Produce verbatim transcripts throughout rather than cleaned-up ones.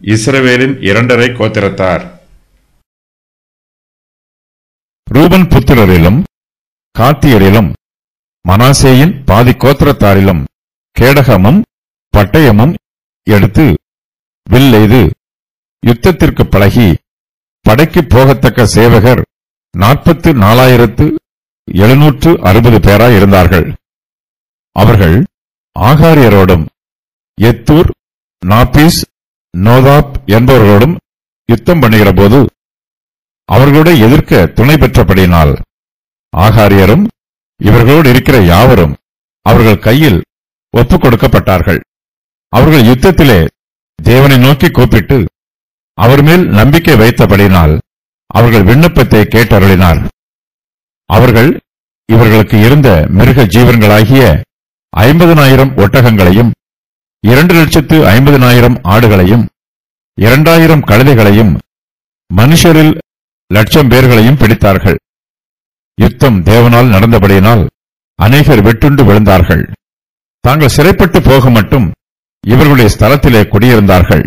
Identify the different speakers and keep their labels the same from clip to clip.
Speaker 1: இஸ்ரவேலின் இரண்டரை கோத்திரத்தார்.
Speaker 2: ரூபன் புத்திரரிலும் காத்தியரிலும் மனாசேயின் பாதி கோத்திரத்தாரிலும் கேடகமும் பட்டயமும் எடுத்து வில் எய்து யுத்தத்திற்கு பழகி படைக்கு போகத்தக்க சேவகர் நாற்பத்து நாலாயிரத்து எழுநூற்று அறுபது பேராயிருந்தார்கள். அவர்கள் ஆகாரியரோடும் எத்தூர், நாபீஸ், நோதாப் என்பவர்களோடும் யுத்தம் பண்ணுகிற போது அவர்களோடு எதிர்க்க துணை பெற்றபடியினால் ஆகாரியரும் இவர்களோடு இருக்கிற யாவரும் அவர்கள் கையில் ஒப்புக் கொடுக்கப்பட்டார்கள். அவர்கள் யுத்தத்திலே தேவனை நோக்கி கூப்பிட்டு அவர் மேல் நம்பிக்கை வைத்தபடினால் அவர்கள் விண்ணப்பத்தை கேட்டருளினார். அவர்கள் இவர்களுக்கு இருந்த மிருக ஜீவன்களாகிய ஐம்பதனாயிரம் ஒட்டகங்களையும் இரண்டு லட்சத்து ஐம்பதனாயிரம் ஆடுகளையும் இரண்டாயிரம் கழுதைகளையும் மனுஷரில் லட்சம் பேர்களையும் பிடித்தார்கள். யுத்தம் தேவனால் நடந்தபடியினால் அநேகர் வெட்டுண்டு விழுந்தார்கள். தாங்கள் சிறைப்பட்டு போக மட்டும் இவர்களுடைய ஸ்தலத்திலே குடியிருந்தார்கள்.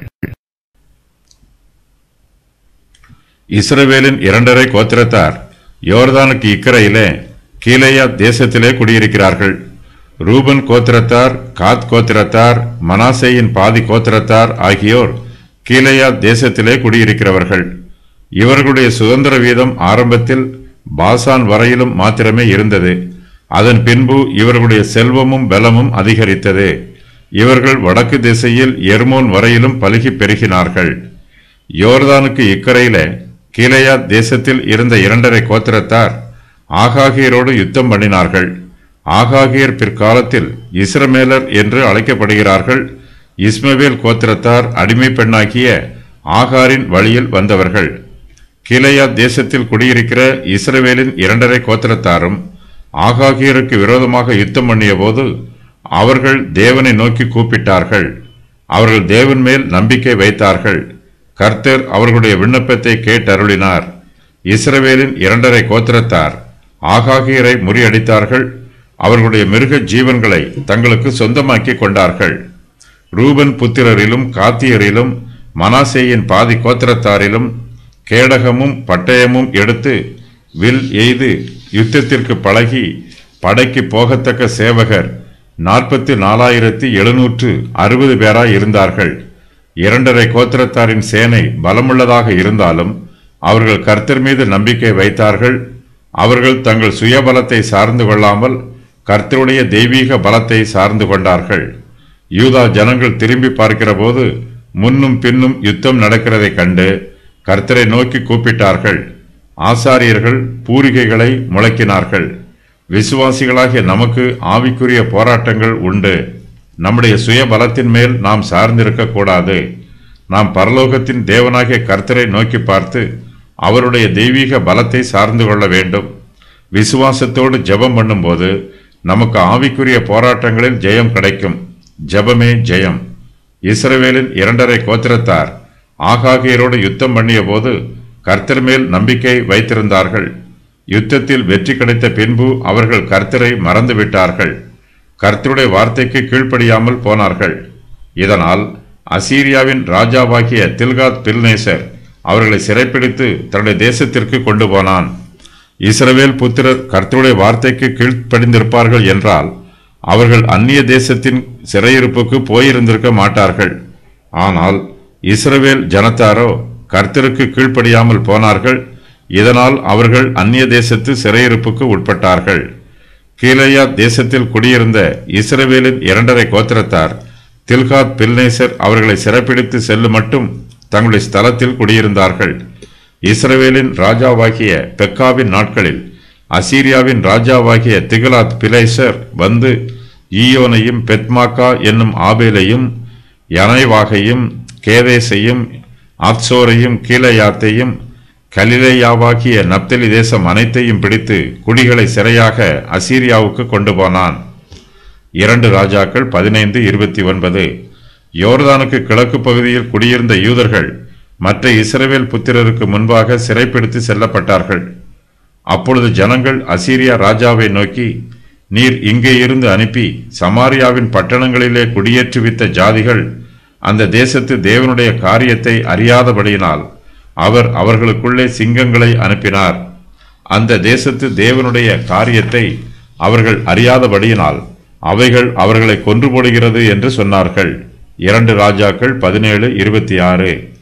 Speaker 1: இஸ்ரவேலின் இரண்டரை கோத்திரத்தார் யோர்தானுக்கு இக்கரையிலே கீலேயா தேசத்திலே குடியிருக்கிறார்கள். ரூபன் கோத்திரத்தார், காத் கோத்திரத்தார், மனாசேயின் பாதி கோத்திரத்தார் ஆகியோர் கீலேயா தேசத்திலே குடியிருக்கிறவர்கள். இவர்களுடைய சுதந்திர வீதம் ஆரம்பத்தில் பாசான் வரையிலும் மாத்திரமே இருந்தது. அதன் பின்பு இவர்களுடைய செல்வமும் பலமும் அதிகரித்தது. இவர்கள் வடக்கு திசையில் எர்மோன் வரையிலும் பலுகி பெருகினார்கள். யோர்தானுக்கு இக்கரையிலே கீலேயா தேசத்தில் இருந்த இரண்டரை கோத்திரத்தார் ஆகாகியரோடு யுத்தம் பண்ணினார்கள். ஆகாகியர் பிற்காலத்தில் இஸ்ரமேலர் என்று அழைக்கப்படுகிறார்கள். இஸ்மவேல் கோத்திரத்தார் அடிமை பெண்ணாகிய ஆகாரின் வழியில் வந்தவர்கள். கீலேயா தேசத்தில் குடியிருக்கிற இஸ்ரவேலின் இரண்டரை கோத்திரத்தாரும் ஆகாகியருக்கு விரோதமாக யுத்தம் பண்ணிய போது அவர்கள் தேவனை நோக்கி கூப்பிட்டார்கள். அவர்கள் தேவன் மேல் நம்பிக்கை வைத்தார்கள். கர்த்தர் அவர்களுடைய விண்ணப்பத்தை கேட்டருளினார். இஸ்ரவேலின் இரண்டரை கோத்திரத்தார் ஆகாகியரை முறியடித்தார்கள். அவர்களுடைய மிருக ஜீவன்களை தங்களுக்கு சொந்தமாக்கி கொண்டார்கள். ரூபன் புத்திரரிலும் காத்தியரிலும் மனாசேயின் பாதி கோத்திரத்தாரிலும் கேடகமும் பட்டயமும் எடுத்து வில் எய்து யுத்தத்திற்கு பழகி படைக்கு போகத்தக்க சேவகர் நாற்பத்தி நாலாயிரத்தி எழுநூற்று அறுபது பேராய் இருந்தார்கள். இரண்டரை கோத்திரத்தாரின் சேனை பலமுள்ளதாக இருந்தாலும் அவர்கள் கர்த்தர் மீது நம்பிக்கை வைத்தார்கள். அவர்கள் தங்கள் சுயபலத்தை சார்ந்து கொள்ளாமல் கர்த்தருடைய தெய்வீக பலத்தை சார்ந்து கொண்டார்கள். யூதா ஜனங்கள் திரும்பி பார்க்கிற போது முன்னும் பின்னும் யுத்தம் நடக்கிறதை கண்டு கர்த்தரை நோக்கி கூப்பிட்டார்கள். ஆசாரியர்கள் பூரிகைகளை முழக்கினார்கள். விசுவாசிகளாகிய நமக்கு ஆவிக்குரிய போராட்டங்கள் உண்டு. நம்முடைய சுய பலத்தின் மேல் நாம் சார்ந்திருக்க கூடாது. நாம் பரலோகத்தின் தேவனாகிய கர்த்தரை நோக்கி பார்த்து அவருடைய தெய்வீக பலத்தை சார்ந்து கொள்ள வேண்டும். விசுவாசத்தோடு ஜெபம் பண்ணும்போது நமக்கு ஆவிக்குரிய போராட்டங்களில் ஜெயம் கிடைக்கும். ஜெபமே ஜெயம். இஸ்ரவேலின் இரண்டரை கோத்திரத்தார் ஆகாகியரோடு யுத்தம் பண்ணிய போது கர்த்தர் மேல் நம்பிக்கை வைத்திருந்தார்கள். யுத்தத்தில் வெற்றி கிடைத்த பின்பு அவர்கள் கர்த்தரை மறந்துவிட்டார்கள். கர்த்தருடைய வார்த்தைக்கு கீழ்ப்படியாமல் போனார்கள். இதனால் அசீரியாவின் ராஜாவாகிய தில்காத் பில்நேசர் அவர்களை சிறைப்பிடித்து தன்னுடைய தேசத்திற்கு கொண்டு போனான். இஸ்ரவேல் புத்திரர் கர்த்தருடைய வார்த்தைக்கு கீழ்ப்படிந்திருப்பார்கள் என்றால் அவர்கள் அந்நிய தேசத்தின் சிறையிருப்புக்கு போயிருந்திருக்க மாட்டார்கள். ஆனால் இஸ்ரவேல் ஜனத்தாரோ கர்த்தருக்கு கீழ்ப்படியாமல் போனார்கள். இதனால் அவர்கள் அந்நிய தேசத்து சிறையிருப்புக்கு உட்பட்டார்கள். கீலேயா தேசத்தில் குடியிருந்த இஸ்ரவேலின் இரண்டரை கோத்திரத்தார் தில்காத் பில்நேசர் அவர்களை சிறைப்பிடித்து செல்லும் மட்டும் தங்களுடைய ஸ்தலத்தில் குடியிருந்தார்கள். இஸ்ரவேலின் ராஜாவாகிய பெக்காவின் நாட்களில் அசீரியாவின் ராஜாவாகிய திகலாத் பிலேசர் வந்து ஈயோனையும் பெத்மாக்கா என்னும் ஆபேலையும் யனைவாகையும் கேதேசையும் ஆத்சோரையும் கீலேயாத்தையும் கலிலேயாவாகிய நப்தலி தேசம் அனைத்தையும் பிடித்து குடிகளை சிறையாக அசீரியாவுக்கு கொண்டு போனான். இரண்டு ராஜாக்கள் பதினைந்து இருபத்தி ஒன்பது. யோர்தானுக்கு கிழக்கு பகுதியில் குடியிருந்த யூதர்கள் மற்ற இஸ்ரவேல் புத்திரருக்கு முன்பாக சிறைப்பிடித்து செல்லப்பட்டார்கள். அப்பொழுது ஜனங்கள் அசீரியா ராஜாவை நோக்கி, நீர் இங்கே இருந்து அனுப்பி சமாரியாவின் பட்டணங்களிலே குடியேற்றுவித்த ஜாதிகள் அந்த தேசத்து தேவனுடைய காரியத்தை அறியாதபடியினால் அவர் அவர்களுக்குள்ளே சிங்கங்களை அனுப்பினார். அந்த தேசத்து தேவனுடைய காரியத்தை அவர்கள் அறியாதபடியினால் அவைகள் அவர்களை கொன்று போடுகிறது என்று சொன்னார்கள். இரண்டு ராஜாக்கள் பதினேழு இருபத்தி ஆறு.